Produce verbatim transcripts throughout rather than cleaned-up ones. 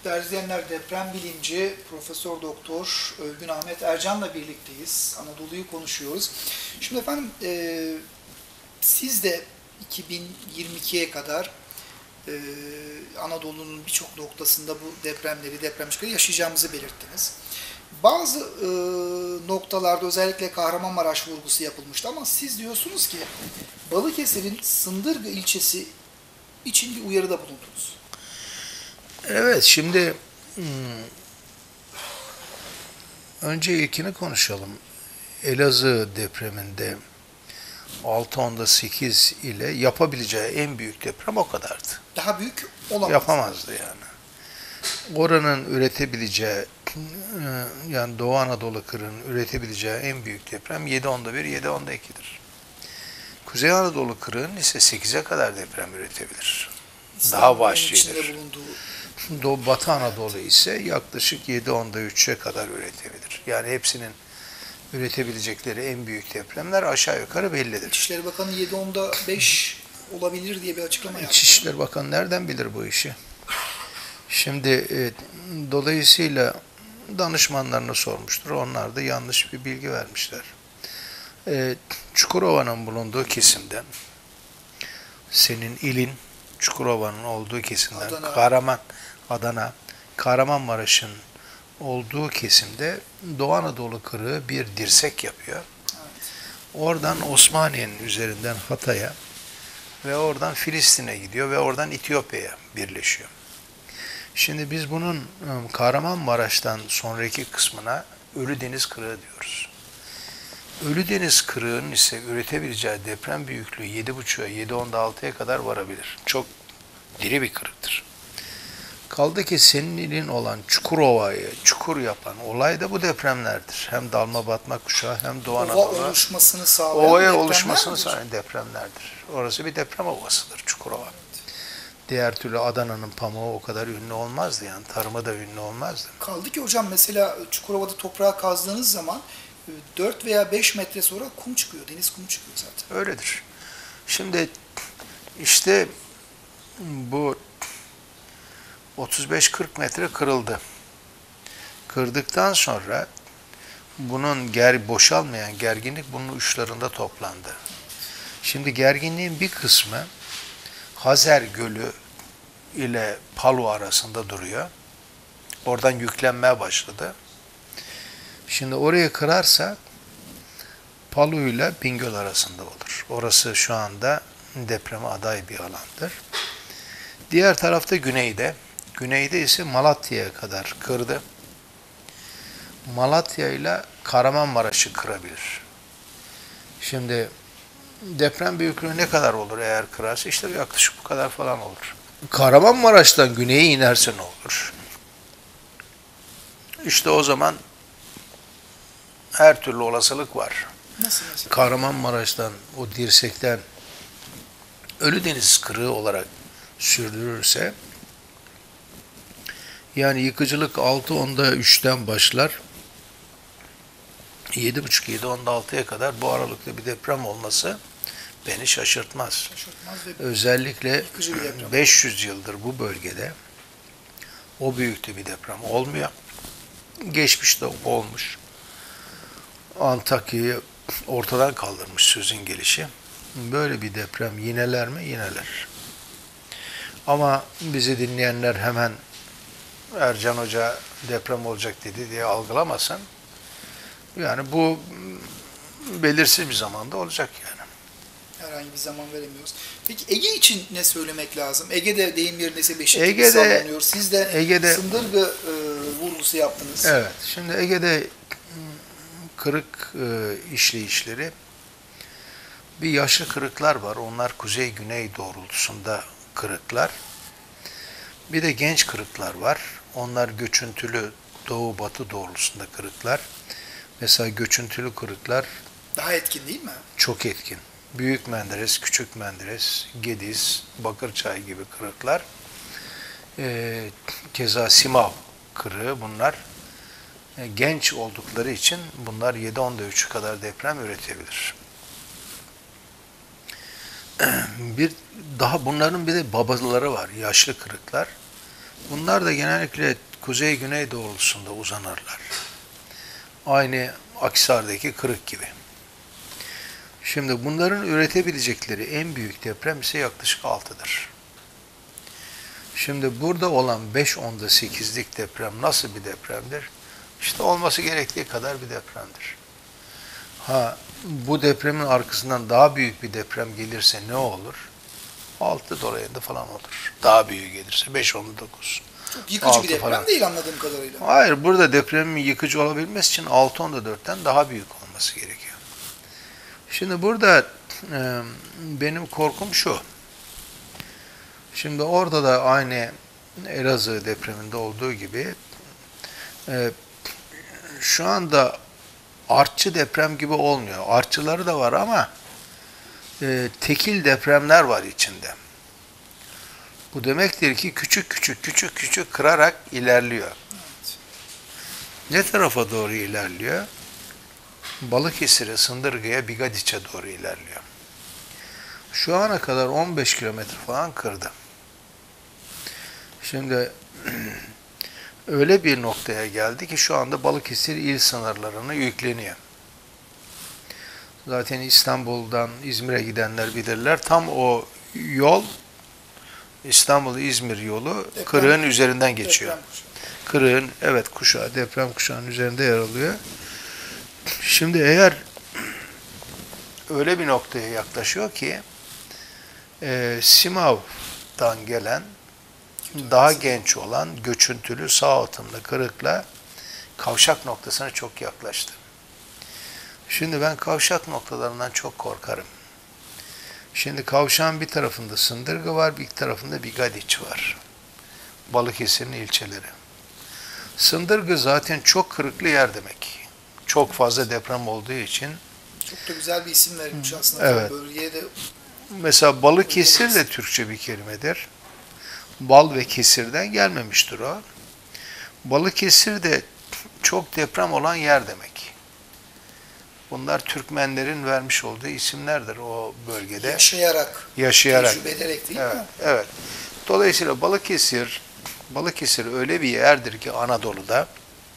Değerli izleyenler, deprem bilimci Profesör Doktor Ölgün Ahmet Ercan'la birlikteyiz. Anadolu'yu konuşuyoruz. Şimdi efendim, e, siz de iki bin yirmi ikiye kadar e, Anadolu'nun birçok noktasında bu depremleri, depremçikleri yaşayacağımızı belirttiniz. Bazı e, noktalarda özellikle Kahramanmaraş vurgusu yapılmıştı ama siz diyorsunuz ki Balıkesir'in Sındırgı ilçesi için bir uyarıda bulundunuz. Evet, şimdi hmm, önce ilkini konuşalım. Elazığ depreminde altı nokta sekiz ile yapabileceği en büyük deprem o kadardı. Daha büyük olamaz. Yapamazdı yani. Oranın üretebileceği, yani Doğu Anadolu kırının üretebileceği en büyük deprem yedi nokta bir, yedi nokta iki'dir. Kuzey Anadolu kırının ise sekize kadar deprem üretebilir. Daha vahşidir. Doğu Batı Anadolu ise yaklaşık yedi nokta üç'e kadar üretebilir. Yani hepsinin üretebilecekleri en büyük depremler aşağı yukarı bellidir. İçişleri Bakanı yedi nokta beş olabilir diye bir açıklama yaptı. İçişleri Bakanı nereden bilir bu işi? Şimdi e, dolayısıyla danışmanlarına sormuştur. Onlar da yanlış bir bilgi vermişler. E, Çukurova'nın bulunduğu kesimden, senin ilin Çukurova'nın olduğu kesimden, Adana. Kahraman, Adana, Kahramanmaraş'ın olduğu kesimde Doğu Anadolu kırığı bir dirsek yapıyor. Evet. Oradan Osmaniye'nin üzerinden Hatay'a ve oradan Filistin'e gidiyor ve oradan İtiyopya'ya birleşiyor. Şimdi biz bunun Kahramanmaraş'tan sonraki kısmına Ölüdeniz kırığı diyoruz. Ölüdeniz kırığının ise üretebileceği deprem büyüklüğü yedi buçuk'a yedi nokta altı'ya kadar varabilir. Çok diri bir kırıktır. Kaldı ki senin ilin olan Çukurova'yı çukur yapan olay da bu depremlerdir. Hem dalma batma kuşağı hem Doğu Anadolu. Ova oluşmasını sağlayan Ovaya depremler oluşmasını midir? sağlayan depremlerdir. Orası bir deprem ovasıdır Çukurova. Diğer türlü Adana'nın pamuğu o kadar ünlü olmazdı yani. Tarımı da ünlü olmazdı. Kaldı ki hocam, mesela Çukurova'da toprağa kazdığınız zaman dört veya beş metre sonra kum çıkıyor. Deniz kumu çıkıyor zaten. Öyledir. Şimdi işte bu otuz beş kırk metre kırıldı. Kırdıktan sonra bunun ger boşalmayan gerginlik bunun uçlarında toplandı. Şimdi gerginliğin bir kısmı Hazer Gölü ile Palu arasında duruyor. Oradan yüklenmeye başladı. Şimdi orayı kırarsa Palu ile Bingöl arasında olur. Orası şu anda depreme aday bir alandır. Diğer tarafta güneyde. Güneyde ise Malatya'ya kadar kırdı. Malatya ile Kahramanmaraş'ı kırabilir. Şimdi deprem büyüklüğü ne kadar olur eğer kırarsa? İşte yaklaşık bu kadar falan olur. Kahramanmaraş'tan güneye inerse ne olur? İşte o zaman her türlü olasılık var. Nasıl mesela? Kahramanmaraş'tan, o dirsekten Ölüdeniz kırığı olarak sürdürürse, yani yıkıcılık altı nokta üç'ten başlar, yedi buçuk yedi nokta altı'ya kadar bu aralıkta bir deprem olması beni şaşırtmaz. Şaşırtmaz ve Özellikle yıkıcı bir deprem. beş yüz yıldır bu bölgede o büyüklüğü bir deprem olmuyor. Geçmişte olmuş. Antakya'yı ortadan kaldırmış sözün gelişi. Böyle bir deprem yineler mi? Yineler. Ama bizi dinleyenler hemen Ercan Hoca deprem olacak dedi diye algılamasın. Yani bu belirsiz bir zamanda olacak yani. Herhangi bir zaman veremiyoruz. Peki Ege için ne söylemek lazım? Ege'de deyim yerine beşik gibi Ege'de- sallanıyor. Siz de Ege'de- Sındırgı e, vurgusu yaptınız. Evet. Şimdi Ege'de kırık e, işleyişleri, bir yaşlı kırıklar var. Onlar kuzey-güney doğrultusunda kırıklar. Bir de genç kırıklar var. Onlar göçüntülü doğu-batı doğrultusunda kırıklar. Mesela göçüntülü kırıklar Daha etkin değil mi? çok etkin. Büyük Menderes, Küçük Menderes, Gediz, Bakırçay gibi kırıklar. Ee, keza Simav kırığı bunlar. E, genç oldukları için bunlar yedi nokta üç'ü kadar deprem üretebilir. Bir daha bunların bir de babaları var, yaşlı kırıklar. Bunlar da genellikle kuzey-güney doğrultusunda uzanırlar. Aynı Akhisar'daki kırık gibi. Şimdi bunların üretebilecekleri en büyük deprem ise yaklaşık altıdır. Şimdi burada olan beş onda sekizlik deprem nasıl bir depremdir? İşte olması gerektiği kadar bir depremdir. Ha, bu depremin arkasından daha büyük bir deprem gelirse ne olur? altı dolayında falan olur. Daha büyük gelirse beş onda dokuz. Çok yıkıcı bir altı deprem falan. değil anladığım kadarıyla. Hayır, burada depremin yıkıcı olabilmesi için altı onda dörtten daha büyük olması gerekiyor. Şimdi burada e, benim korkum şu. Şimdi orada da aynı Elazığ depreminde olduğu gibi e, şu anda artçı deprem gibi olmuyor. Artçıları da var ama e, tekil depremler var içinde. Bu demektir ki küçük küçük küçük küçük kırarak ilerliyor. Evet. Ne tarafa doğru ilerliyor? Balıkesir'e, Sındırgı'ya, Bigadiç'e doğru ilerliyor. Şu ana kadar on beş kilometre falan kırdı. Şimdi öyle bir noktaya geldi ki şu anda Balıkesir il sınırlarını yükleniyor. Zaten İstanbul'dan İzmir'e gidenler bilirler. Tam o yol İstanbul-İzmir yolu Deprem, kırığın üzerinden geçiyor. Deprem kuşağı. Kırığın, evet, kuşağı, deprem kuşağının üzerinde yer alıyor. Şimdi eğer öyle bir noktaya yaklaşıyor ki e, Simav'dan gelen daha genç olan göçüntülü sağ atımlı kırıkla kavşak noktasına çok yaklaştı. Şimdi ben kavşak noktalarından çok korkarım. Şimdi kavşağın bir tarafında Sındırgı var, bir tarafında Bigadiç var. Balıkesir'in ilçeleri. Sındırgı zaten çok kırıklı yer demek. Çok fazla deprem olduğu için. Çok da güzel bir isim verilmiş aslında. Evet. Bölgeye de Mesela Balıkesir de Türkçe bir kelimedir. Bal ve kesirden gelmemiştir o. Balıkesir de çok deprem olan yer demek. Bunlar Türkmenlerin vermiş olduğu isimlerdir o bölgede. yaşayarak, Yaşayarak. tecrübe ederek değil Evet, mi? evet. Dolayısıyla Balıkesir, Balıkesir öyle bir yerdir ki Anadolu'da,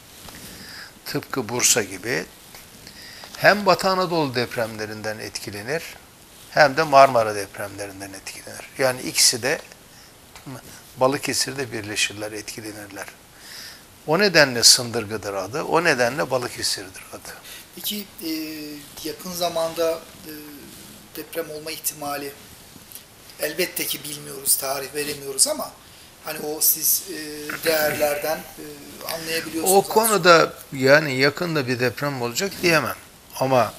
tıpkı Bursa gibi, hem Batı Anadolu depremlerinden etkilenir, hem de Marmara depremlerinden etkilenir. Yani ikisi de Balıkesir'de birleşirler, etkilenirler. O nedenle Sındırgı'dır adı, o nedenle Balıkesir'dir adı. Peki e, yakın zamanda e, deprem olma ihtimali elbette ki bilmiyoruz, tarih veremiyoruz ama hani o siz e, değerlerden e, anlayabiliyorsunuz. O konuda yani yakında bir deprem olacak diyemem. Ama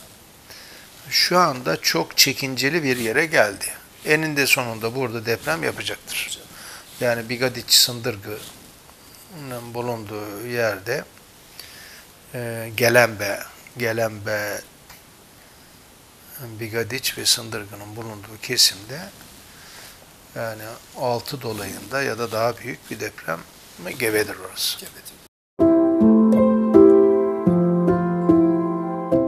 şu anda çok çekinceli bir yere geldi. Eninde sonunda burada deprem yapacaktır. Yani Bigadiç, Sındırgı'nın bulunduğu yerde e, Gelembe, Gelembe, Bigadiç ve Sındırgı'nın bulunduğu kesimde yani altı dolayında ya da daha büyük bir deprem gebedir orası. Gebedir.